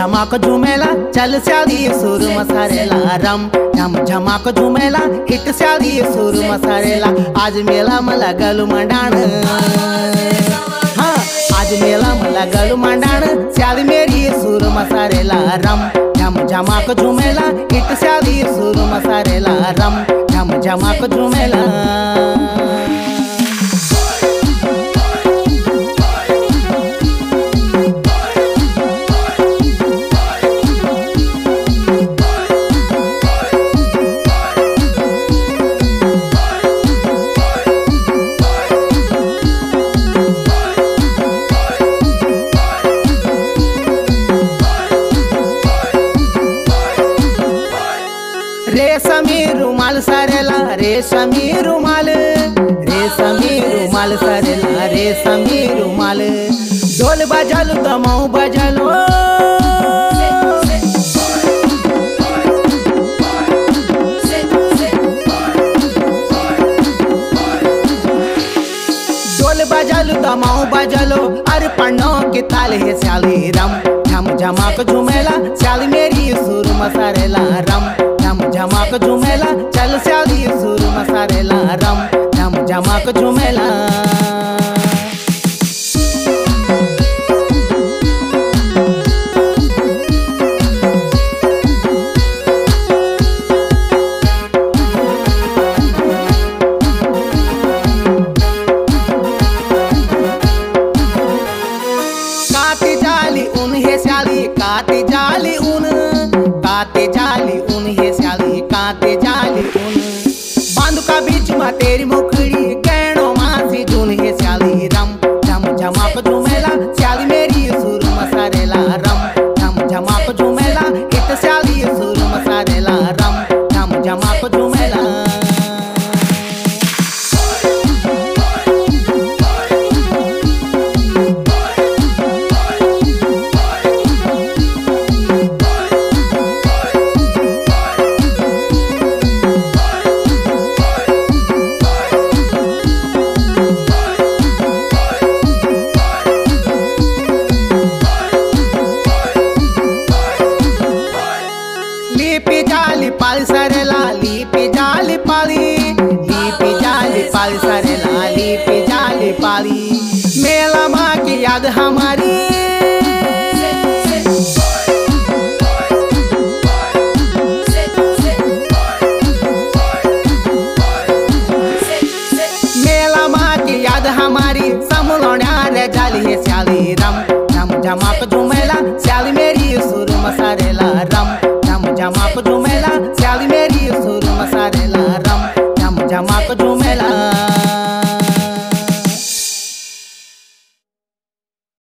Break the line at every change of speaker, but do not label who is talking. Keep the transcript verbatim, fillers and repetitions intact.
झमाक झुमेला चल स्याली सुर मसारेला रम झम झमाक झुमेला हिट स्याली सुर मसारेला आज मेला मला गलू मंडाण हाँ आज मेला मला गलू मंडाण स्याली मेरी सुर मसारेला रम झम झमाक झुमेला हिट स्याली सुर मसारेला रम झम झमाक झुमेला। रेशमी रुमाल सारेला रेशमी रुमाल रेशमी रुमाल सारेला रेशमी रुमाल ढोल बजालो दमाऊ बजालो ढोल बजालो दमाऊ बजालो अरे पन्नो के ताल है स्याली रम झम झमाक झुमेला स्याली मेरी सुर मसारेला रम झम झमाक झुमेला चल स्याली सुर मसारेला रम झम झमाक झुमेला। काती जाली ऊन है स्याली काती जाली ऊन काते जाली ऊन है स्याली काते जाली ऊन बांधू का बीच में तेरी मुखड़ी गहनों मासी झून है स्याली रम झम झमाक झुमेला स्याली मेरी सुर मसारेला रम झम झमाक झुमेला हिट स्याली सुर मसारेला रम झम झमाक झुमेला। लीपी जाली पाली सारेला लीपी जाली पाली लीपी जाली पाली सारेला लीपी जाली पाली मेला माँ की याद हमारी